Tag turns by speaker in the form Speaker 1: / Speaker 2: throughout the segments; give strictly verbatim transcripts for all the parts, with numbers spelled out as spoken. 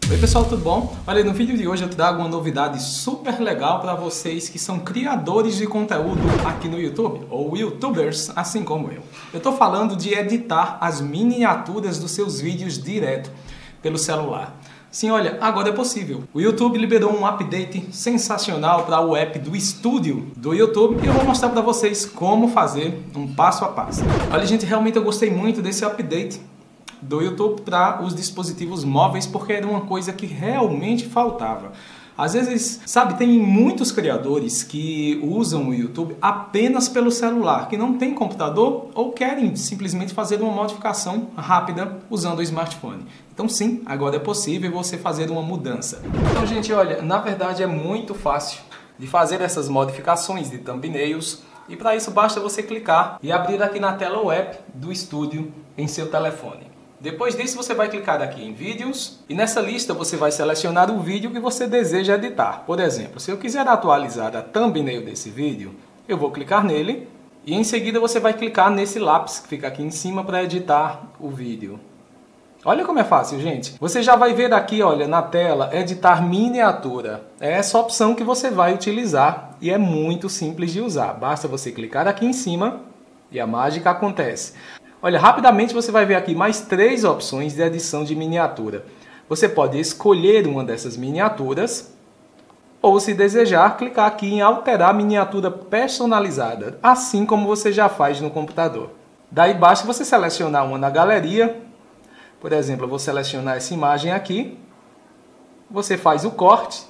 Speaker 1: Oi pessoal, tudo bom? Olha, no vídeo de hoje eu trago uma novidade super legal para vocês que são criadores de conteúdo aqui no YouTube, ou youtubers, assim como eu. Eu estou falando de editar as miniaturas dos seus vídeos direto pelo celular. Sim, olha, agora é possível. O YouTube liberou um update sensacional para o app do Studio do YouTube e eu vou mostrar para vocês como fazer um passo a passo. Olha, gente, realmente eu gostei muito desse update do YouTube para os dispositivos móveis, porque era uma coisa que realmente faltava. Às vezes, sabe, tem muitos criadores que usam o YouTube apenas pelo celular, que não tem computador ou querem simplesmente fazer uma modificação rápida usando o smartphone. Então sim, agora é possível você fazer uma mudança. Então, gente, olha, na verdade é muito fácil de fazer essas modificações de thumbnails e para isso basta você clicar e abrir aqui na tela o app do Studio em seu telefone. Depois disso você vai clicar aqui em vídeos e nessa lista você vai selecionar o vídeo que você deseja editar. Por exemplo, se eu quiser atualizar a thumbnail desse vídeo, eu vou clicar nele e em seguida você vai clicar nesse lápis que fica aqui em cima para editar o vídeo. Olha como é fácil, gente. Você já vai ver aqui, olha, na tela, editar miniatura. É essa opção que você vai utilizar e é muito simples de usar. Basta você clicar aqui em cima e a mágica acontece. Olha, rapidamente você vai ver aqui mais três opções de edição de miniatura. Você pode escolher uma dessas miniaturas ou, se desejar, clicar aqui em alterar miniatura personalizada, assim como você já faz no computador. Daí basta você selecionar uma na galeria. Por exemplo, eu vou selecionar essa imagem aqui. Você faz o corte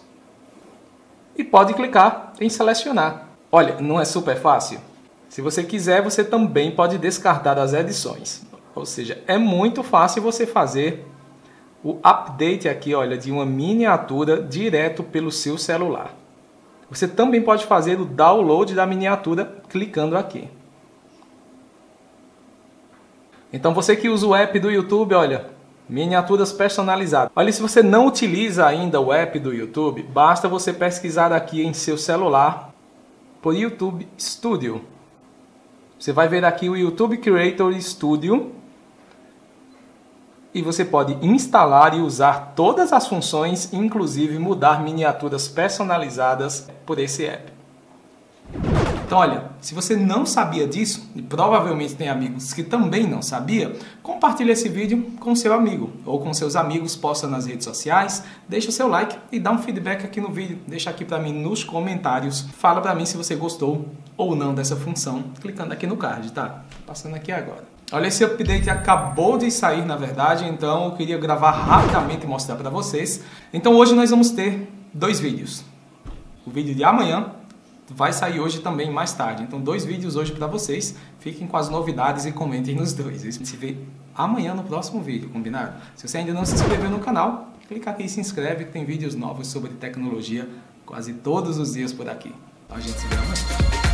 Speaker 1: e pode clicar em selecionar. Olha, não é super fácil? Se você quiser, você também pode descartar as edições. Ou seja, é muito fácil você fazer o update aqui, olha, de uma miniatura direto pelo seu celular. Você também pode fazer o download da miniatura clicando aqui. Então você que usa o app do YouTube, olha, miniaturas personalizadas. Olha, se você não utiliza ainda o app do YouTube, basta você pesquisar aqui em seu celular por YouTube Studio. Você vai ver aqui o YouTube Creator Studio e você pode instalar e usar todas as funções, inclusive mudar miniaturas personalizadas por esse app. Então, olha, se você não sabia disso, e provavelmente tem amigos que também não sabiam, compartilhe esse vídeo com seu amigo ou com seus amigos, posta nas redes sociais, deixa o seu like e dá um feedback aqui no vídeo. Deixa aqui para mim nos comentários, fala para mim se você gostou ou não dessa função, clicando aqui no card, tá? Passando aqui agora. Olha, esse update acabou de sair, na verdade, então eu queria gravar rapidamente e mostrar para vocês. Então hoje nós vamos ter dois vídeos. O vídeo de amanhã vai sair hoje também, mais tarde. Então, dois vídeos hoje para vocês. Fiquem com as novidades e comentem nos dois. A gente se vê amanhã no próximo vídeo, combinado? Se você ainda não se inscreveu no canal, clica aqui e se inscreve, que tem vídeos novos sobre tecnologia quase todos os dias por aqui. Então, a gente se vê amanhã.